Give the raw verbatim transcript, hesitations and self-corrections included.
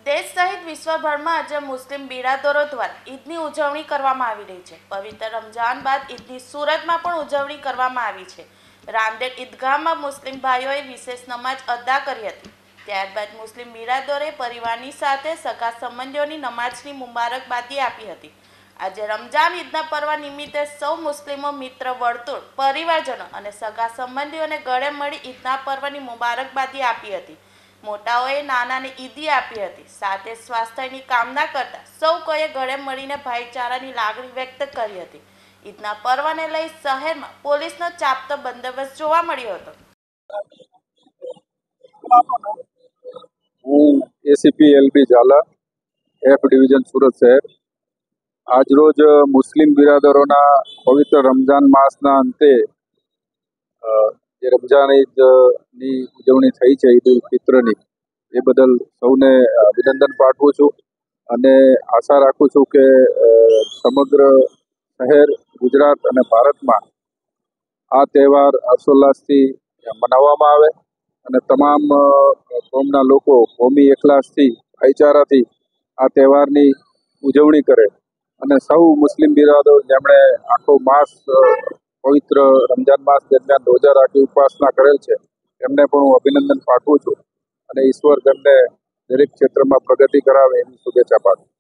દેશ સહિત વિશ્વભરમાં આજે મુસ્લિમ બિરાદરો દ્વારા ઈદની ઉજવણી કરવામાં આવી રહી છે। પવિત્ર રમજાન બાદ ઈદની સુરતમાં પણ ઉજવણી કરવામાં આવી છે। રામદેવ ઈદગાહમાં મુસ્લિમ ભાઈઓએ વિશેષ નમાજ અદા કરી હતી। ત્યારબાદ મુસ્લિમ બિરાદરોએ પરિવારની સાથે સગા સંબંધીઓની નમાજની મુબારકબાદી આપી હતી। આજે રમજાન ઈદના પર્વ નિમિત્તે સૌ મુસ્લિમો મિત્ર વર્તુળ, પરિવારજનો અને સગા સંબંધીઓને ગળે મળી ઈદના પર્વની મુબારકબાદી આપી હતી। મોટાઓએ નાનાને ઈદી આપી હતી। સાથે સ્વાસ્થ્યની કામના કરતા સૌ કોઈએ ગળે મળીને ભાઈચારાની લાગણી વ્યક્ત કરી હતી। ઈદના પર્વને લઈ શહેરમાં પોલીસનો ચાપતો બંદોબસ્ત જોવા મળ્યો હતો। હું ACP LB Zala, F division Surat શહેર। આજરોજ મુસ્લિમ બિરાદરોના પવિત્ર રમજાન માસના અંતે જે રમજાન ઈદની ઉજવણી થઈ છે, ઈદ ઉલ ફિત્રની, એ બદલ સૌને અભિનંદન પાઠવું છું અને આશા રાખું છું કે સમગ્ર શહેર, ગુજરાત અને ભારતમાં આ તહેવાર હર્ષોલ્લાસથી મનાવવામાં આવે અને તમામ કોમના લોકો કોમી એકલાસથી, ભાઈચારાથી આ તહેવારની ઉજવણી કરે અને સૌ મુસ્લિમ બિરાદરો જેમણે આખો માસ પવિત્ર રમજાન માસ દરમિયાન રોજા રાખી ઉપાસના કરેલ છે, એમને પણ હું અભિનંદન પાઠવું છું અને ઈશ્વર તેમને દરેક ક્ષેત્રમાં પ્રગતિ કરાવે એની શુભેચ્છા પાઠવું।